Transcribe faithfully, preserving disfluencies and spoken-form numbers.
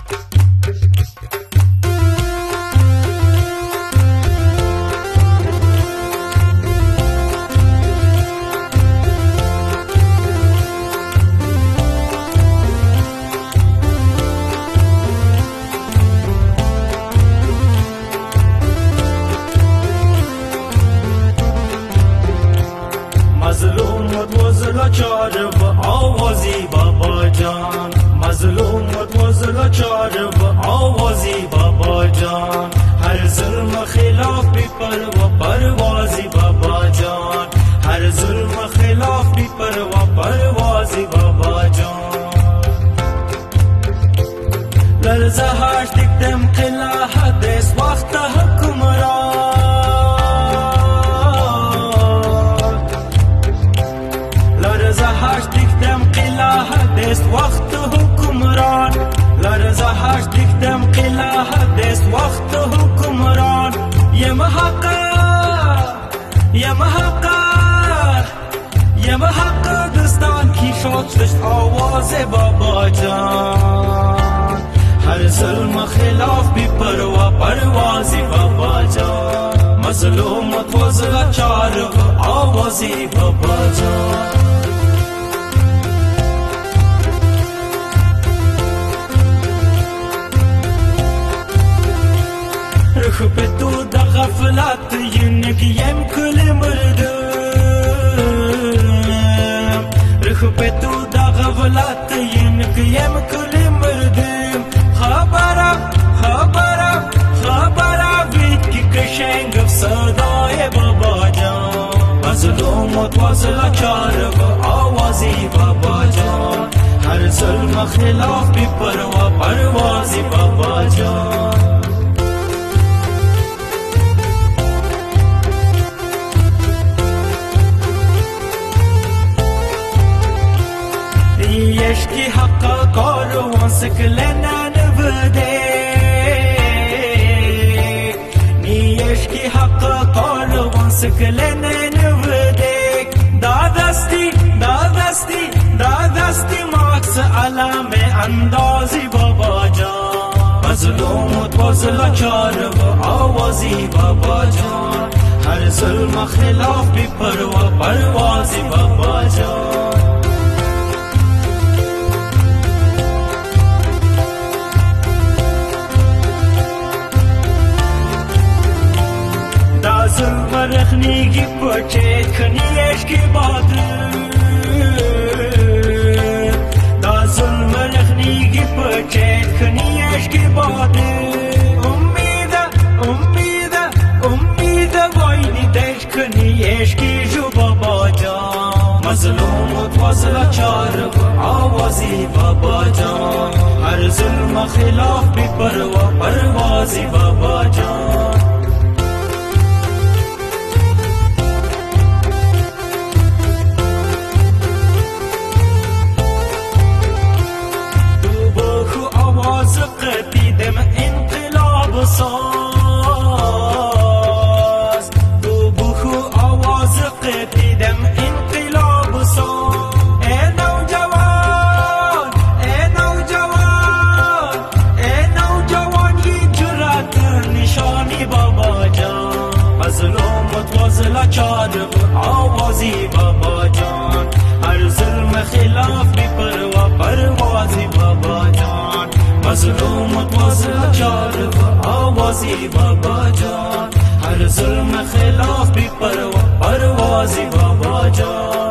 लाचार व आवाज़ी बाबा जान, मज़लूमत वज़ लाचार व आवाज़ी बाबा जान, हर जुल्म खिलाफ भी परवा परवाज़ी बाबा जान, हर जुल्म खिलाफ भी परवा परवाज़ी बाबा जान. लर्ज़ा हाश दिखदम खिला हदेस वक्त हुक्मरान, دست وقت حکمران، لرزه هاش دیدم قلعه دست وقت حکمران. یه محقق یه محقق یه محقق دستان کی شد دشت آواز بابا جان، هر ظلم خلاف بی پروا پروازی بابا جان، مظلومت و لاچار و آوازی بابا جان. رخ به تو د غفلت ینگیم کل مردم، رخ به تو د غفلت ینگیم کل مردم. خبرم خبرم خبرم وید کی کشنگ صدای بابا جان، مظلومت و لاچار و آوازی بابا جان، هر ظلم خلاف بی پروا پروازی بابا جان. یشکی حق کاروان سکلنا نبده، نیشکی حق کاروان سکلنا نبده. دادستی دادستی دادستی ماکس علام اندازی بابا جان، مظلومت و لاچار و آوازی بابا جان، هر ظلم خلاف بی پروا پروازی بابا جان. ظلم رخنی کی پچه کنیش کی باد، دا ظلم رخنی کی پچه کنیش کی باد. امید امید امید وای دیش کنیش کی جو بابا جان، مظلومت و لاچار و آوازی بابا جان، هر ظلم خلاف بی پروا پروازی بابا جان. قدیدم انقلاب ساز، تو بخو آواز قدیدم انقلاب ساز. ای نوجوان ای نوجوان ای نوجوان یه جرأت نشانی بابا جان، مظلومت و لاچار و آوازی بابا جان، هر ظلم خلاف بی پروا پروازی بابا جان، مظلومت و لاچار و آوازی بابا جان، هر ظلم خلاف بی پروا پروازی بابا جان.